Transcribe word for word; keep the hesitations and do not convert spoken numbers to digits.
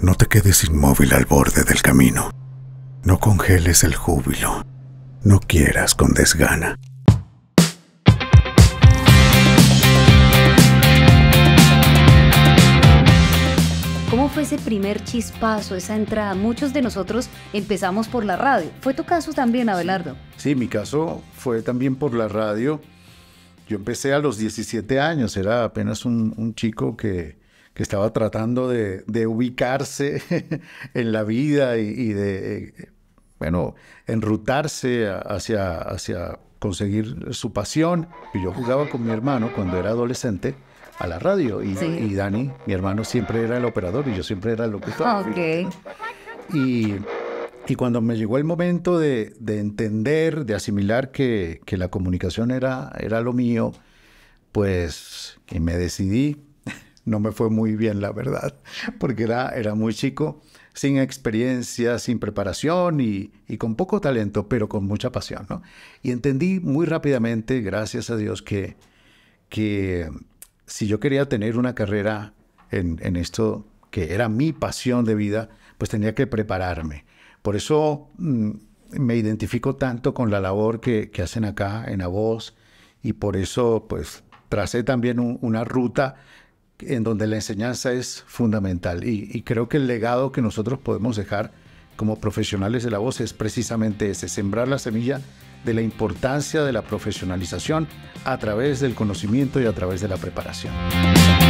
No te quedes inmóvil al borde del camino. No congeles el júbilo. No quieras con desgana. ¿Cómo fue ese primer chispazo, esa entrada? Muchos de nosotros empezamos por la radio. ¿Fue tu caso también, Abelardo? Sí, mi caso fue también por la radio. Yo empecé a los diecisiete años, era apenas un, un chico que, que estaba tratando de, de ubicarse en la vida y, y de, bueno, enrutarse hacia, hacia conseguir su pasión. Y yo jugaba con mi hermano cuando era adolescente a la radio y, sí. y Dani, mi hermano, siempre era el operador y yo siempre era el locutor. Okay. Y, y cuando me llegó el momento de, de entender, de asimilar que, que la comunicación era, era lo mío, pues y me decidí. No me fue muy bien, la verdad, porque era, era muy chico, sin experiencia, sin preparación y, y con poco talento, pero con mucha pasión, ¿no? Y entendí muy rápidamente, gracias a Dios, que, que si yo quería tener una carrera en, en esto que era mi pasión de vida, pues tenía que prepararme. Por eso mmm, me identifico tanto con la labor que, que hacen acá en A Voz y por eso pues tracé también un, una ruta en donde la enseñanza es fundamental. Y, y creo que el legado que nosotros podemos dejar como profesionales de la voz es precisamente ese, sembrar la semilla de la importancia de la profesionalización a través del conocimiento y a través de la preparación.